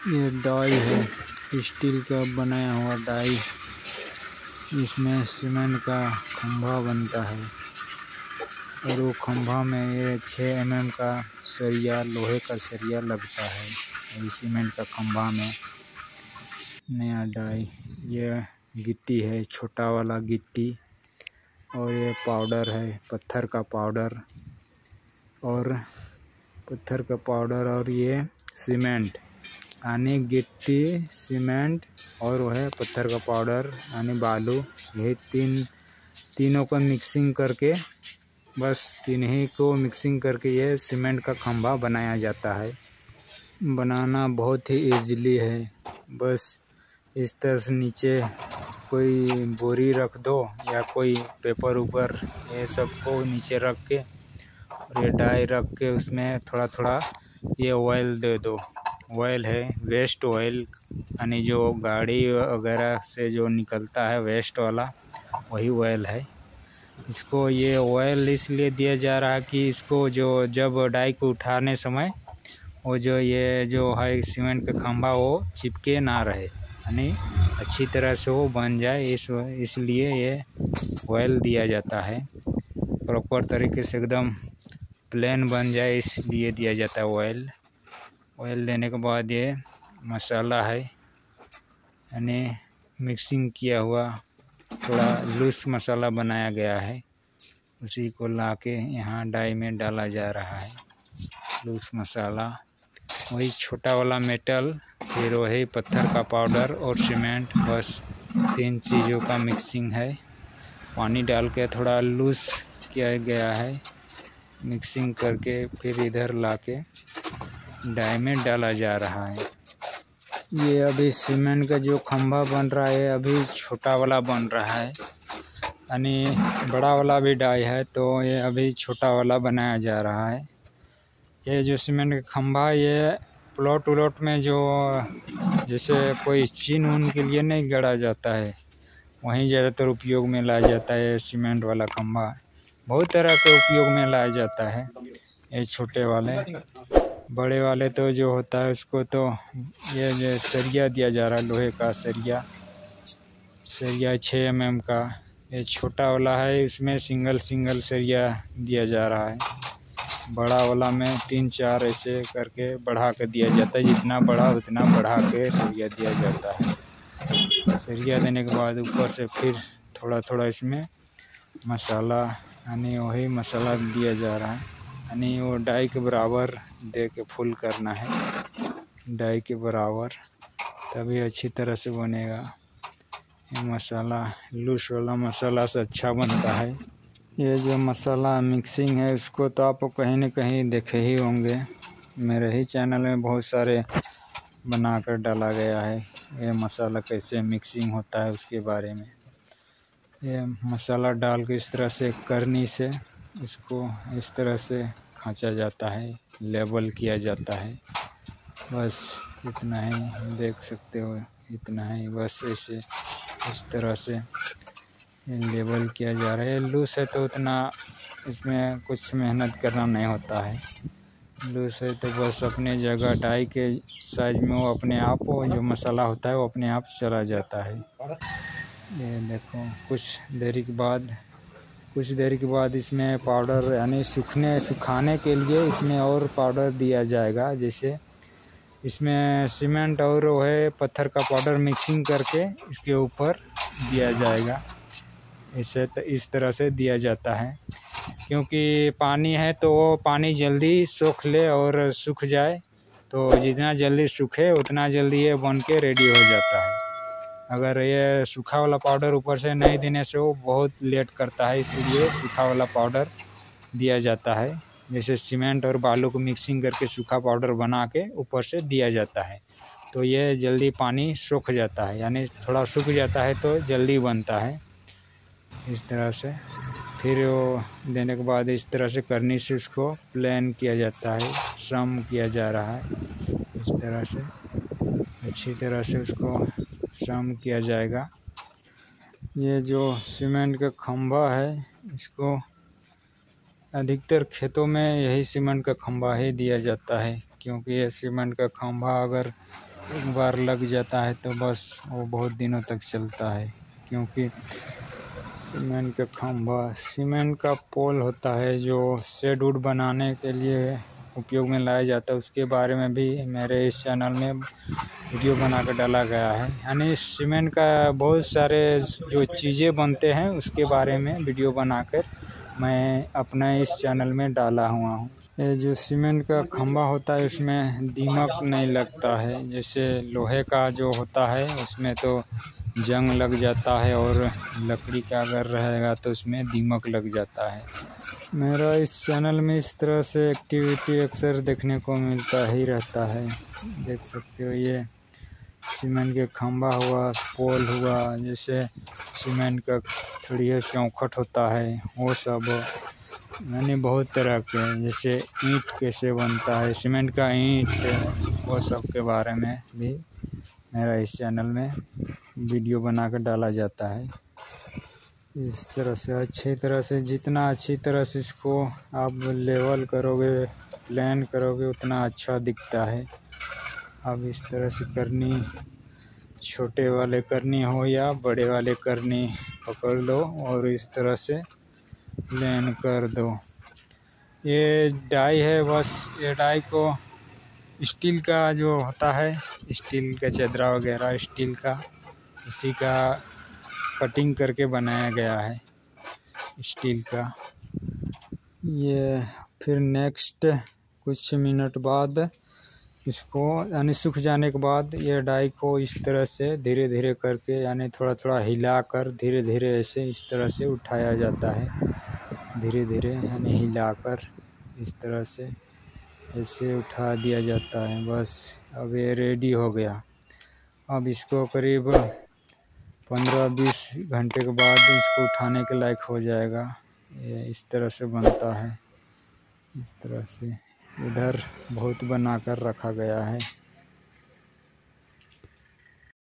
ये डाई है, स्टील का बनाया हुआ डाई। इसमें सीमेंट का खंभा बनता है और वो खंभा में ये 6 mm का सरिया, लोहे का सरिया लगता है। ये सीमेंट का खंभा में नया डाई। ये गिट्टी है, छोटा वाला गिट्टी, और ये पाउडर है, पत्थर का पाउडर और ये सीमेंट यानी गिट्टी, सीमेंट और वो है पत्थर का पाउडर यानी बालू। यही तीनों को मिक्सिंग करके, बस तीन ही को मिक्सिंग करके ये सीमेंट का खंभा बनाया जाता है। बनाना बहुत ही इजीली है। बस इस तरह से नीचे कोई बोरी रख दो या कोई पेपर ऊपर, ये सबको नीचे रख के और ये डाई रख के उसमें थोड़ा थोड़ा ये ऑयल दे दो। ऑयल है वेस्ट ऑयल, यानी जो गाड़ी वगैरह से जो निकलता है वेस्ट वाला, वही ऑयल है। इसको ये ऑयल इसलिए दिया जा रहा है कि इसको जब डाई को उठाने समय वो ये जो है सीमेंट का खंभा वो चिपके ना रहे, यानी अच्छी तरह से वो बन जाए। इसलिए ये ऑयल दिया जाता है, प्रॉपर तरीके से एकदम प्लेन बन जाए, इसलिए दिया जाता है ऑयल। ऑयल देने के बाद ये मसाला है, यानी मिक्सिंग किया हुआ थोड़ा लूज मसाला बनाया गया है, उसी को लाके यहाँ डाई में डाला जा रहा है। लूज मसाला, वही छोटा वाला मेटल, फिर वही पत्थर का पाउडर और सीमेंट, बस 3 चीज़ों का मिक्सिंग है। पानी डाल के थोड़ा लूज किया गया है, मिक्सिंग करके फिर इधर लाके डाई में डाला जा रहा है। ये अभी सीमेंट का जो खंभा बन रहा है अभी छोटा वाला बन रहा है, यानी बड़ा वाला भी डाई है तो ये अभी छोटा वाला बनाया जा रहा है। ये जो सीमेंट का खंभा, ये प्लॉट उलॉट में जो जैसे कोई चीन ऊन के लिए नहीं गड़ा जाता है, वहीं ज़्यादातर उपयोग में लाया जाता है। सीमेंट वाला खंभा बहुत तरह के उपयोग में लाया जाता है। ये छोटे वाले, बड़े वाले तो जो होता है उसको तो ये जो सरिया दिया जा रहा है, लोहे का सरिया 6 mm का। ये छोटा वाला है, इसमें सिंगल सरिया दिया जा रहा है। बड़ा वाला में 3-4 ऐसे करके बढ़ा के दिया जाता है, जितना बड़ा उतना बढ़ा के सरिया दिया जाता है। सरिया देने के बाद ऊपर से फिर थोड़ा थोड़ा इसमें मसाला, यानी वही मसाला दिया जा रहा है, यानी वो डाई के बराबर दे के फुल करना है, डाई के बराबर, तभी अच्छी तरह से बनेगा। ये मसाला लूज वाला मसाला से अच्छा बनता है। ये जो मसाला मिक्सिंग है उसको तो आप कहीं न कहीं देखे ही होंगे, मेरे ही चैनल में बहुत सारे बनाकर डाला गया है। ये मसाला कैसे मिक्सिंग होता है उसके बारे में। ये मसाला डाल के इस तरह से करनी से इसको इस तरह से खींचा जाता है, लेबल किया जाता है। बस इतना ही, देख सकते हो, इतना ही, बस ऐसे इस तरह से लेबल किया जा रहा है। लूज है तो उतना इसमें कुछ मेहनत करना नहीं होता है। लूज है तो बस अपने जगह डाई के साइज में वो अपने आप, वो जो मसाला होता है वो अपने आप चला जाता है। ये देखो, कुछ देरी के बाद इसमें पाउडर, यानी सुखाने के लिए इसमें और पाउडर दिया जाएगा। जैसे इसमें सीमेंट और वो है पत्थर का पाउडर मिक्सिंग करके इसके ऊपर दिया जाएगा। इस तरह से दिया जाता है, क्योंकि पानी है तो वो पानी जल्दी सोख ले और सूख जाए, तो जितना जल्दी सूखे उतना जल्दी ये बन के रेडी हो जाता है। अगर ये सूखा वाला पाउडर ऊपर से नहीं देने से वो बहुत लेट करता है, इसलिए सूखा वाला पाउडर दिया जाता है। जैसे सीमेंट और बालू को मिक्सिंग करके सूखा पाउडर बना के ऊपर से दिया जाता है, तो ये जल्दी पानी सूख जाता है, यानी थोड़ा सूख जाता है तो जल्दी बनता है। इस तरह से फिर वो देने के बाद इस तरह से करनी से उसको प्लेन किया जाता है, श्रम किया जा रहा है। इस तरह से अच्छी तरह से उसको श्रम किया जाएगा। ये जो सीमेंट का खंभा है, इसको अधिकतर खेतों में यही सीमेंट का खंभा ही दिया जाता है, क्योंकि ये सीमेंट का खंभा अगर एक बार लग जाता है तो बस वो बहुत दिनों तक चलता है, क्योंकि सीमेंट का खंभा, सीमेंट का पोल होता है जो शेड वुड बनाने के लिए उपयोग में लाया जाता है। उसके बारे में भी मेरे इस चैनल में वीडियो बना कर डाला गया है। यानी सीमेंट का बहुत सारे जो चीज़ें बनते हैं उसके बारे में वीडियो बनाकर मैं अपना इस चैनल में डाला हुआ हूँ। ये जो सीमेंट का खंभा होता है उसमें दीमक नहीं लगता है, जैसे लोहे का जो होता है उसमें तो जंग लग जाता है और लकड़ी का अगर रहेगा तो उसमें दीमक लग जाता है। मेरा इस चैनल में इस तरह से एक्टिविटी अक्सर देखने को मिलता ही रहता है। देख सकते हो ये सीमेंट के खंभा हुआ, पोल हुआ, जैसे सीमेंट का थोड़ी चौखट होता है वो सब, यानी बहुत तरह के, जैसे ईंट कैसे बनता है, सीमेंट का ईंट, वो सब के बारे में भी मेरा इस चैनल में वीडियो बनाकर डाला जाता है। इस तरह से अच्छी तरह से, जितना अच्छी तरह से इसको आप लेवल करोगे, प्लान करोगे, उतना अच्छा दिखता है। अब इस तरह से करनी, छोटे वाले करनी हो या बड़े वाले करनी, पकड़ लो और इस तरह से प्लान कर दो। ये डाई है, बस ये डाई को स्टील का जो होता है, स्टील का चदरा वगैरह स्टील का, उसी का कटिंग करके बनाया गया है स्टील का। ये फिर नेक्स्ट कुछ मिनट बाद इसको, यानी सूख जाने के बाद ये डाई को इस तरह से धीरे धीरे करके, यानी थोड़ा थोड़ा हिलाकर धीरे धीरे ऐसे इस तरह से उठाया जाता है, धीरे धीरे यानी हिलाकर इस तरह से ऐसे उठा दिया जाता है। बस अब ये रेडी हो गया। अब इसको करीब 15-20 घंटे के बाद इसको उठाने के लायक हो जाएगा। ये इस तरह से बनता है, इस तरह से इधर बहुत बना कर रखा गया है।